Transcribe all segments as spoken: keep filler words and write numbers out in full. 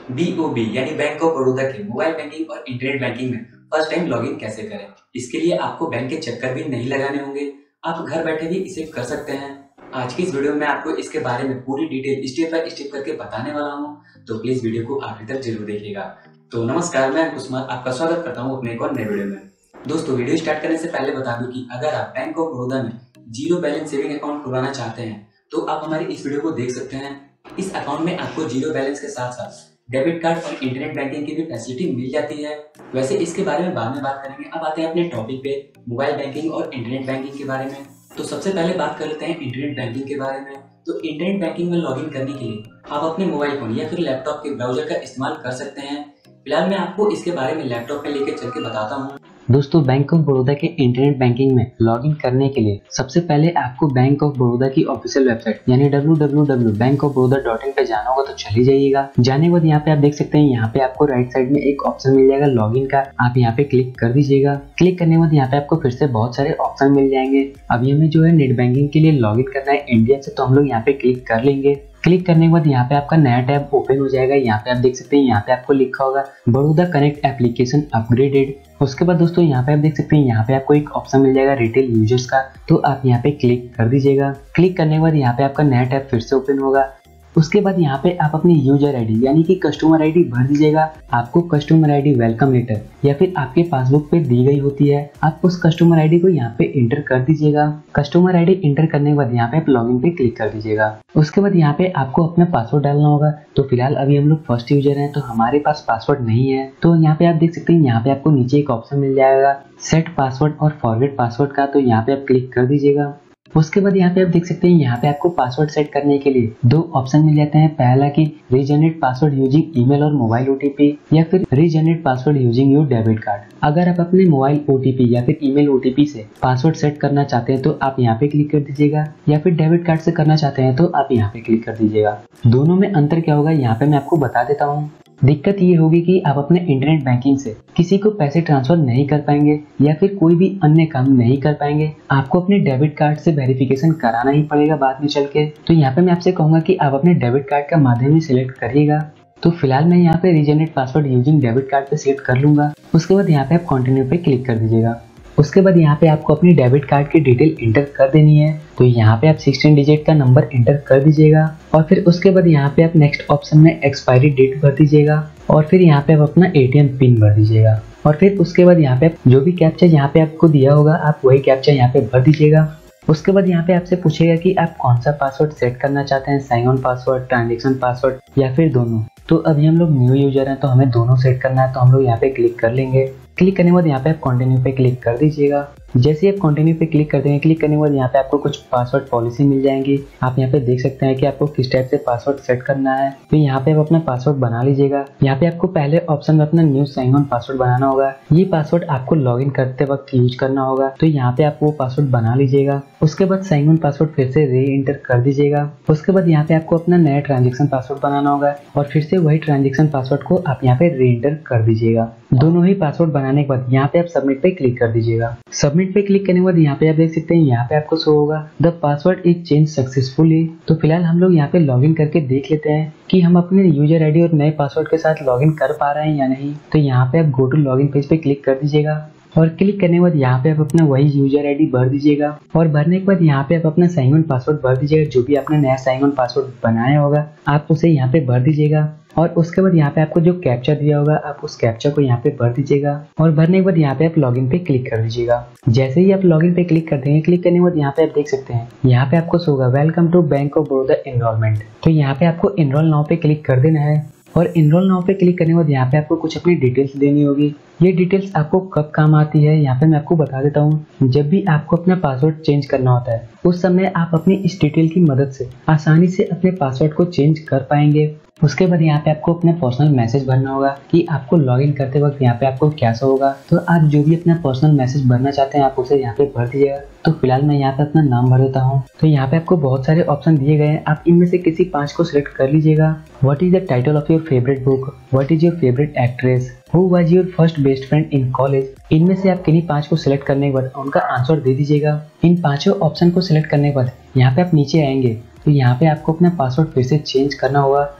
B O B यानी बैंक ऑफ बड़ौदा के mobile banking और इंटरनेट बैंकिंग में फर्स्ट टाइम लॉगिन कैसे करें। इसके लिए आपको बैंक के चक्कर भी नहीं लगाने होंगे, आप घर बैठे भी इसे कर सकते हैं। आज की इस वीडियो में आपको इसके बारे में पूरी डिटेल स्टेप बाय स्टेप करके बताने वाला हूँ, तो प्लीज वीडियो को आखिर तक जरूर देखिएगा। तो नमस्कार, मैं अंकुश कुमार आपका स्वागत करता हूँ अपने एक और नए वीडियो में। दोस्तों, वीडियो स्टार्ट करने से पहले बता दूं कि अगर आप बैंक ऑफ बड़ौदा में जीरो बैलेंस सेविंग अकाउंट खुलवाना चाहते हैं तो आप हमारी इस वीडियो को देख सकते हैं। इस अकाउंट में आपको जीरो बैलेंस के साथ साथ डेबिट कार्ड और इंटरनेट बैंकिंग की भी फैसिलिटी मिल जाती है। वैसे इसके बारे में बाद में बात करेंगे। अब आते हैं अपने टॉपिक पे, मोबाइल बैंकिंग और इंटरनेट बैंकिंग के बारे में। तो सबसे पहले बात कर लेते हैं इंटरनेट बैंकिंग के बारे में। तो इंटरनेट बैंकिंग में लॉगिन करने के लिए आप अपने मोबाइल फोन या फिर लैपटॉप के ब्राउजर का इस्तेमाल कर सकते हैं। फिलहाल मैं आपको इसके बारे में लैपटॉप में लेकर चल के बताता हूँ। दोस्तों, बैंक ऑफ बड़ौदा के इंटरनेट बैंकिंग में लॉगिन करने के लिए सबसे पहले आपको बैंक ऑफ बड़ौदा की ऑफिशियल वेबसाइट यानी W W W dot Bank of Baroda dot in पे जाना होगा। तो चले जाइएगा। जाने के बाद यहाँ पे आप देख सकते हैं, यहाँ पे आपको राइट साइड में एक ऑप्शन मिल जाएगा लॉगिन का। आप यहाँ पे क्लिक कर दीजिएगा। क्लिक करने के बाद यहाँ पे आपको फिर से बहुत सारे ऑप्शन मिल जाएंगे। अभी हमें जो है नेट बैंकिंग के लिए लॉगिन करना है इंडिया से, तो हम लोग यहाँ पे क्लिक कर लेंगे। क्लिक करने के बाद यहाँ पे आपका नया टैब ओपन हो जाएगा। यहाँ पे आप देख सकते हैं, यहाँ पे आपको लिखा होगा बड़ौदा कनेक्ट एप्लीकेशन अपग्रेडेड। उसके बाद दोस्तों यहाँ पे आप देख सकते हैं, यहाँ पे आपको एक ऑप्शन मिल जाएगा रिटेल यूजर्स का, तो आप यहाँ पे क्लिक कर दीजिएगा। क्लिक करने के बाद यहाँ पे आपका नया टैब फिर से ओपन होगा। उसके बाद यहाँ पे आप अपनी यूजर आईडी यानी कि कस्टमर आईडी भर दीजिएगा। आपको कस्टमर आईडी वेलकम लेटर या फिर आपके पासबुक पे दी गई होती है, आप उस कस्टमर आईडी को यहाँ पे इंटर कर दीजिएगा। कस्टमर आईडी इंटर करने के बाद यहाँ पे आप लॉगिन पे क्लिक कर दीजिएगा। उसके बाद यहाँ पे आपको अपना पासवर्ड डालना होगा। तो फिलहाल अभी हम लोग फर्स्ट यूजर हैं, तो हमारे पास पासवर्ड नहीं है। तो यहाँ पे आप देख सकते हैं, यहाँ पे आपको नीचे एक ऑप्शन मिल जाएगा सेट पासवर्ड और फॉरगेट पासवर्ड का, तो यहाँ पे आप क्लिक कर दीजिएगा। उसके बाद यहाँ पे आप देख सकते हैं, यहाँ पे आपको पासवर्ड सेट करने के लिए दो ऑप्शन मिल जाते हैं। पहला कि रीजनरेट पासवर्ड यूजिंग ईमेल और मोबाइल ओटीपी, या फिर regenerate password using your debit card. अगर आप अपने मोबाइल ओटीपी या फिर ईमेल ओटीपी से पासवर्ड सेट करना चाहते हैं तो आप यहाँ पे क्लिक कर दीजिएगा, या फिर डेबिट कार्ड से करना चाहते हैं तो आप यहाँ पे क्लिक कर दीजिएगा। दोनों में अंतर क्या होगा यहाँ पे मैं आपको बता देता हूँ। दिक्कत ये होगी कि आप अपने इंटरनेट बैंकिंग से किसी को पैसे ट्रांसफर नहीं कर पाएंगे या फिर कोई भी अन्य काम नहीं कर पाएंगे। आपको अपने डेबिट कार्ड से वेरिफिकेशन कराना ही पड़ेगा बाद में चल के। तो यहाँ पे मैं आपसे कहूंगा कि आप अपने डेबिट कार्ड का माध्यम ही सिलेक्ट करिएगा। तो फिलहाल मैं यहाँ पे regenerate password using debit card पे सिलेक्ट कर लूंगा। उसके बाद यहाँ पे आप कंटिन्यू पे क्लिक कर दीजिएगा। उसके बाद यहाँ पे आपको अपनी डेबिट कार्ड की डिटेल इंटर कर देनी है। तो यहाँ पे आप सिक्सटीन डिजिट का नंबर इंटर कर दीजिएगा, और फिर उसके बाद यहाँ पे आप नेक्स्ट ऑप्शन में एक्सपायरी डेट भर दीजिएगा, और फिर यहाँ पे आप अपना एटीएम पिन भर दीजिएगा। और फिर उसके बाद यहाँ पे आप जो भी कैप्चा यहाँ पे आपको दिया होगा आप वही कैप्चा यहाँ पे भर दीजिएगा। उसके बाद यहाँ पे आपसे पूछेगा कि आप कौन सा पासवर्ड सेट करना चाहते हैं, sign on password, transaction password या फिर दोनों। तो अभी हम लोग न्यू यूजर हैं तो हमें दोनों सेट करना है, तो हम लोग यहाँ पे क्लिक कर लेंगे। क्लिक करने के बाद यहाँ पे आप कंटिन्यू पे क्लिक कर दीजिएगा। जैसे ही आप कंटिन्यू पे क्लिक कर देंगे, क्लिक करने के बाद यहाँ पे आपको कुछ पासवर्ड पॉलिसी मिल जाएंगी। आप यहाँ पे देख सकते हैं कि आपको किस टाइप से पासवर्ड सेट करना है। तो यहाँ पे आप अपना पासवर्ड बना लीजिएगा। यहाँ पे आपको पहले ऑप्शन में अपना न्यू साइन ऑन पासवर्ड बनाना होगा। ये पासवर्ड आपको लॉगिन करते वक्त यूज करना होगा, तो यहाँ पे आप वो पासवर्ड बना लीजिएगा। उसके बाद साइन ऑन पासवर्ड फिर से री एंटर कर दीजिएगा। उसके बाद यहाँ पे आपको अपना नया ट्रांजेक्शन पासवर्ड बनाना होगा, और फिर से वही ट्रांजेक्शन पासवर्ड को आप यहाँ पे री एंटर कर दीजिएगा। दोनों ही पासवर्ड बनाने के बाद यहाँ पे आप सबमिट पे क्लिक कर दीजिएगा। सबमिट पे क्लिक करने के बाद यहाँ पे आप देख सकते हैं, यहाँ पे आपको शो होगा the password is change successfully. तो फिलहाल हम लोग यहाँ पे लॉगिन करके देख लेते हैं कि हम अपने यूजर आईडी और नए पासवर्ड के साथ लॉगिन कर पा रहे हैं या नहीं। तो यहाँ पे आप गो टू लॉगिन पेज पे क्लिक कर दीजिएगा, और क्लिक करने के बाद यहाँ पे आप अपना वही यूजर आईडी भर दीजिएगा, और भरने के बाद यहाँ पे आप अपना साइन ऑन पासवर्ड भर दीजिएगा। जो भी आपने नया साइन ऑन पासवर्ड बनाया होगा आप उसे यहाँ पे भर दीजिएगा, और उसके बाद यहाँ पे आपको जो कैप्चा दिया होगा आप उस कैप्चा को यहाँ पे भर दीजिएगा, और भरने के बाद यहाँ पे आप लॉगिन पे क्लिक कर दीजिएगा। जैसे ही आप लॉगिन पे क्लिक कर देंगे, क्लिक करने के बाद यहाँ पे आप देख सकते हैं, यहाँ पे आपको शो होगा welcome to Bank of Baroda enrolment. तो यहाँ पे आपको एनरोल नाउ पे क्लिक कर देना है, और एनरोल नाउ पे क्लिक करने के बाद यहाँ पे आपको कुछ अपनी डिटेल्स देनी होगी। ये डिटेल्स आपको कब काम आती है यहाँ पे मैं आपको बता देता हूँ। जब भी आपको अपना पासवर्ड चेंज करना होता है उस समय आप अपनी इस डिटेल की मदद से आसानी से अपने पासवर्ड को चेंज कर पाएंगे। उसके बाद यहाँ पे आपको अपना पर्सनल मैसेज भरना होगा कि आपको लॉगिन करते वक्त यहाँ पे आपको क्या शो होगा। तो आप जो भी अपना पर्सनल मैसेज भरना चाहते हैं आप उसे यहाँ पे भर दीजिएगा। तो फिलहाल मैं यहाँ पे अपना नाम भर देता हूँ। तो यहाँ पे आपको बहुत सारे ऑप्शन दिए गए हैं, आप इनमें से किसी पांच को सिलेक्ट कर लीजिएगा। What is the title of your favourite book, what is your favourite actress, who was your first best friend in college. इनमें से आप किन्हीं पांच को सिलेक्ट करने के बाद उनका आंसर दे दीजिएगा। इन पांचों ऑप्शन को सिलेक्ट करने के बाद यहाँ पे आप नीचे आएंगे तो यहाँ पे आपको अपना पासवर्ड फिर से चेंज करना होगा।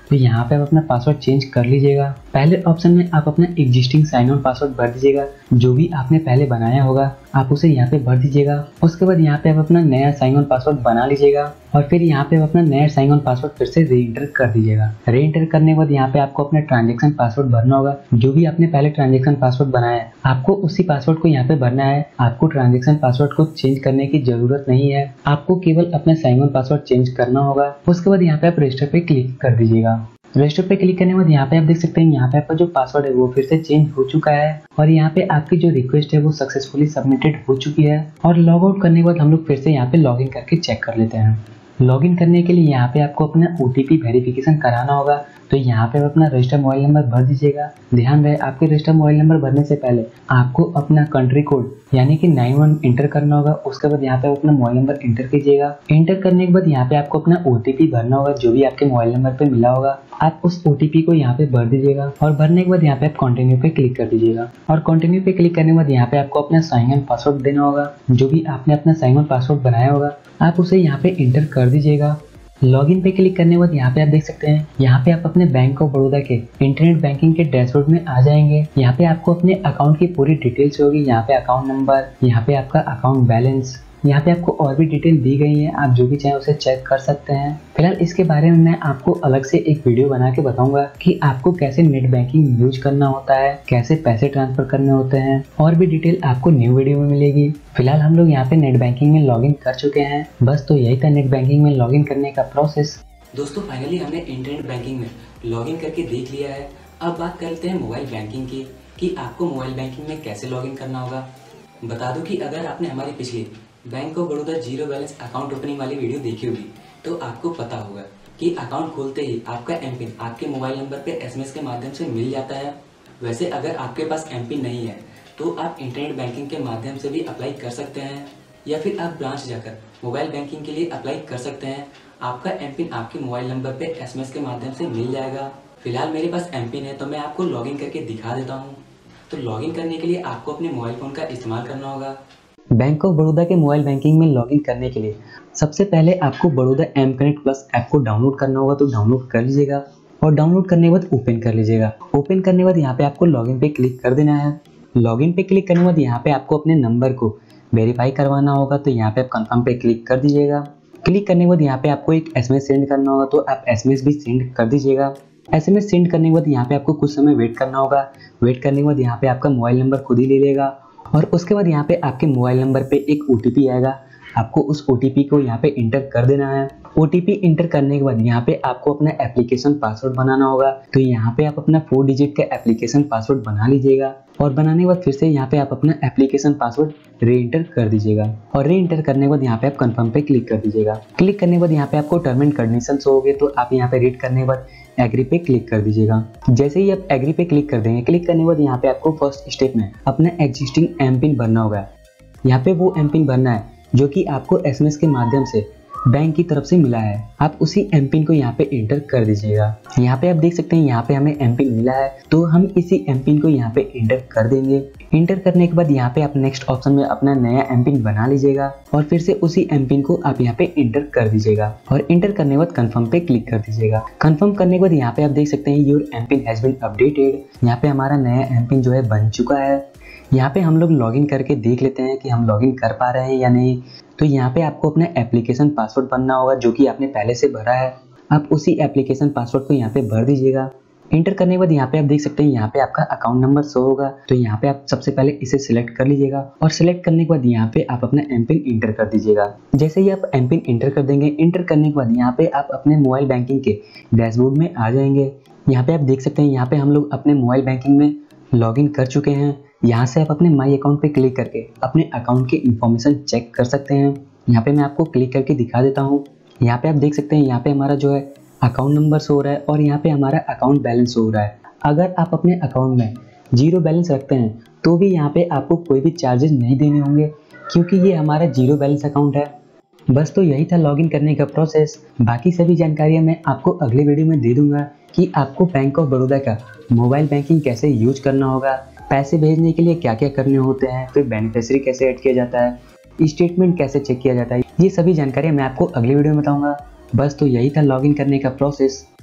तो यहाँ पे आप अपना पासवर्ड चेंज कर लीजिएगा। पहले ऑप्शन में आप अपना एग्जिस्टिंग साइन ऑन पासवर्ड भर दीजिएगा, जो भी आपने पहले बनाया होगा आप उसे यहाँ पे भर दीजिएगा। उसके बाद यहाँ पे आप अपना नया साइन ऑन पासवर्ड बना लीजिएगा और फिर यहाँ पे आप अपना नया साइन ऑन पासवर्ड फिर से री एंटर कर दीजिएगा। री एंटर करने के बाद यहाँ पे आपको अपना ट्रांजेक्शन पासवर्ड भरना होगा, जो भी आपने पहले ट्रांजेक्शन पासवर्ड बनाया है आपको उसी पासवर्ड को यहाँ पे भरना है। आपको ट्रांजेक्शन पासवर्ड को चेंज करने की जरूरत नहीं है, आपको केवल अपना साइन ऑन पासवर्ड चेंज करना होगा। उसके बाद यहाँ पे आप रजिस्टर पे क्लिक कर दीजिएगा। रजिस्टर पे क्लिक करने के बाद यहाँ पे आप देख सकते हैं यहाँ पे आपका जो पासवर्ड है वो फिर से चेंज हो चुका है और यहाँ पे आपकी जो रिक्वेस्ट है वो सक्सेसफुली सबमिटेड हो चुकी है। और लॉग आउट करने के बाद हम लोग फिर से यहाँ पे लॉग इन करके चेक कर लेते हैं। लॉगिन करने के लिए यहाँ पे आपको अपना ओटीपी वेरिफिकेशन कराना होगा, तो यहाँ पे आप अपना रजिस्टर मोबाइल नंबर भर दीजिएगा। ध्यान रहे आपके रजिस्टर मोबाइल नंबर भरने से पहले आपको अपना कंट्री कोड यानी कि नाइन वन इंटर करना होगा। उसके बाद यहाँ पे अपना मोबाइल नंबर इंटर कीजिएगा। इंटर करने के बाद यहाँ पे आपको अपना ओटीपी भरना होगा, जो भी आपके मोबाइल नंबर पे मिला होगा आप उस ओटीपी को यहाँ पे भर दीजिएगा। और भरने के बाद यहाँ पे आप कंटिन्यू पे क्लिक कर दीजिएगा। और कंटिन्यू पे क्लिक करने के बाद यहाँ पे आपको अपना साइन इन पासवर्ड देना होगा, जो भी आपने अपना साइन इन पासवर्ड बनाया होगा आप उसे यहाँ पे इंटर कर दीजिएगा। लॉगिन पे क्लिक करने के बाद यहाँ पे आप देख सकते हैं यहाँ पे आप अपने बैंक ऑफ बड़ौदा के इंटरनेट बैंकिंग के डैशबोर्ड में आ जाएंगे। यहाँ पे आपको अपने अकाउंट की पूरी डिटेल्स होगी, यहाँ पे अकाउंट नंबर, यहाँ पे आपका अकाउंट बैलेंस, यहाँ पे आपको और भी डिटेल दी गई है, आप जो भी चाहें उसे चेक कर सकते हैं। फिलहाल इसके बारे में मैं आपको अलग से एक वीडियो बना के बताऊंगा कि आपको कैसे नेट बैंकिंग यूज करना होता है, कैसे पैसे ट्रांसफर करने होते हैं, और भी डिटेल आपको न्यू वीडियो में मिलेगी। फिलहाल हम लोग यहाँ पे नेट बैंकिंग में लॉगिन कर चुके हैं। बस तो यही था नेट बैंकिंग में लॉगिन करने का प्रोसेस। दोस्तों फाइनली हमने इंटरनेट बैंकिंग में लॉगिन करके देख लिया है। अब बात करते हैं मोबाइल बैंकिंग की कि आपको मोबाइल बैंकिंग में कैसे लॉगिन करना होगा। बता दूं कि अगर आपने हमारी पिछली Bank of Baroda zero balance account opening वाली वीडियो देखी होगी तो आपको पता होगा कि अकाउंट खोलते ही आपका एम पिन आपके मोबाइल नंबर पे एसएमएस के माध्यम से मिल जाता है। वैसे अगर आपके पास एम पिन नहीं है तो आप इंटरनेट बैंकिंग के माध्यम से भी अप्लाई कर सकते हैं, या फिर आप ब्रांच जाकर मोबाइल बैंकिंग के लिए अप्लाई कर सकते हैं। आपका एम पिन आपके मोबाइल नंबर पे एसएमएस के माध्यम से मिल जाएगा। फिलहाल मेरे पास एम पिन है तो मैं आपको लॉगिन करके दिखा देता हूँ। तो लॉगिन करने के लिए आपको अपने मोबाइल फोन का इस्तेमाल करना होगा। बैंक ऑफ बड़ौदा के मोबाइल बैंकिंग में लॉगिन करने के लिए सबसे पहले आपको Baroda M connect plus app को डाउनलोड करना होगा, तो डाउनलोड कर लीजिएगा। और डाउनलोड करने के बाद ओपन कर लीजिएगा। ओपन करने के बाद यहाँ पे आपको लॉगिन पे क्लिक कर देना है। लॉगिन पे क्लिक करने के बाद यहाँ पे आपको अपने नंबर को वेरीफाई करवाना होगा, तो यहाँ पे आप कंफर्म पे क्लिक कर दीजिएगा। क्लिक करने के बाद यहाँ पे आपको एक एसएमएस सेंड करना होगा, तो आप एसएमएस भी सेंड कर दीजिएगा। एसएमएस सेंड करने के बाद यहाँ पे आपको कुछ समय वेट करना होगा। वेट करने के बाद यहाँ पे आपका मोबाइल नंबर खुद ही ले लेगा और उसके बाद यहाँ पे आपके मोबाइल नंबर पे एक ओटीपी आएगा। आपको उस ओटीपी को यहाँ पे इंटर कर देना है। ओटीपी इंटर करने के बाद यहाँ पे आपको अपना एप्लीकेशन पासवर्ड बनाना होगा, तो यहाँ पे आप अपना फोर डिजिट का एप्लीकेशन पासवर्ड बना लीजिएगा। और बनाने के बाद फिर से यहाँ पे आप अपना एप्लीकेशन पासवर्ड री एंटर कर दीजिएगा। और री एंटर करने के बाद यहाँ पे आप कंफर्म पे क्लिक कर दीजिएगा। क्लिक करने के बाद यहाँ पे आपको टर्म एंड कंडीशंस होंगे, तो आप यहाँ पे रीड करने के बाद एग्री पे क्लिक कर दीजिएगा। जैसे ही आप एग्री पे क्लिक कर देंगे, क्लिक करने के बाद यहाँ पे आपको फर्स्ट स्टेप में अपना एग्जिस्टिंग एम पिन भरना होगा। यहाँ पे वो एम पिन भरना है जो कि आपको एसएमएस के माध्यम से बैंक की तरफ से मिला है। आप उसी एम पिन को यहाँ पे एंटर कर दीजिएगा। यहाँ पे आप देख सकते हैं यहाँ पे हमें एम पिन मिला है, तो हम इसी एम पिन को यहाँ पे एंटर कर देंगे। एंटर करने के बाद यहाँ पे आप नेक्स्ट ऑप्शन में अपना नया एम पिन बना लीजिएगा और फिर से उसी एम पिन को आप यहाँ पे एंटर कर दीजिएगा। और एंटर करने के बाद कंफर्म पे क्लिक कर दीजिएगा। कंफर्म करने के बाद यहाँ पे आप देख सकते हैं your M pin has been updated. यहाँ पे हमारा नया एम पिन जो है बन चुका है। यहाँ पे हम लोग लॉगिन करके देख लेते हैं कि हम लॉगिन कर पा रहे हैं या नहीं। तो यहाँ पे आपको अपना एप्लीकेशन पासवर्ड बनना होगा, जो कि आपने पहले से भरा है। आप उसी एप्लीकेशन पासवर्ड को यहाँ पे भर दीजिएगा। एंटर करने के बाद यहाँ पे आप देख सकते हैं यहाँ पे आपका अकाउंट नंबर शो होगा, तो यहाँ पे आप सबसे पहले इसे सिलेक्ट कर लीजिएगा। और सिलेक्ट करने के बाद यहाँ पे आप अपना एम पिन इंटर कर दीजिएगा। जैसे ही आप एम पिन इंटर कर देंगे, इंटर करने के बाद यहाँ पे आप अपने मोबाइल बैंकिंग के डैशबोर्ड में आ जाएंगे। यहाँ पे आप देख सकते हैं यहाँ पे हम लोग अपने मोबाइल बैंकिंग में लॉगिन कर चुके हैं। यहाँ से आप अपने माई अकाउंट पे क्लिक करके अपने अकाउंट की इंफॉर्मेशन चेक कर सकते हैं। यहाँ पे मैं आपको क्लिक करके दिखा देता हूँ। यहाँ पे आप देख सकते हैं यहाँ पे हमारा जो है अकाउंट नंबर शो हो रहा है और यहाँ पे हमारा अकाउंट बैलेंस हो रहा है। अगर आप अपने अकाउंट में जीरो बैलेंस रखते हैं तो भी यहाँ पे आपको कोई भी चार्जेस नहीं देने होंगे, क्योंकि ये हमारा जीरो बैलेंस अकाउंट है। बस तो यही था लॉगिन करने का प्रोसेस। बाकी सभी जानकारियाँ मैं आपको अगले वीडियो में दे दूंगा कि आपको बैंक ऑफ बड़ौदा का मोबाइल बैंकिंग कैसे यूज करना होगा, पैसे भेजने के लिए क्या क्या करने होते हैं, फिर बेनिफिशियरी कैसे ऐड किया जाता है, स्टेटमेंट कैसे चेक किया जाता है। ये सभी जानकारियाँ मैं आपको अगले वीडियो में बताऊंगा। बस तो यही था लॉगिन करने का प्रोसेस।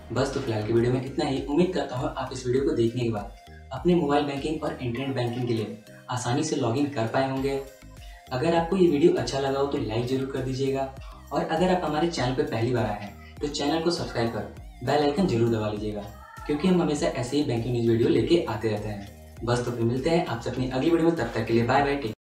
बस तो फिलहाल की वीडियो में इतना ही। उम्मीद करता हूँ आप इस वीडियो को देखने के बाद अपने मोबाइल बैंकिंग और इंटरनेट बैंकिंग के लिए आसानी से लॉगिन कर पाए होंगे। अगर आपको ये वीडियो अच्छा लगा हो तो लाइक जरूर कर दीजिएगा, और अगर आप हमारे चैनल पर पहली बार आए हैं तो चैनल को सब्सक्राइब कर बेल आइकन जरूर दबा लीजिएगा, क्योंकि हम हमेशा ऐसे ही बैंकिंग न्यूज वीडियो लेके आते रहते हैं। बस तो फिर मिलते हैं आपसे अपनी अगली वीडियो में, तब तक के लिए बाय बाय।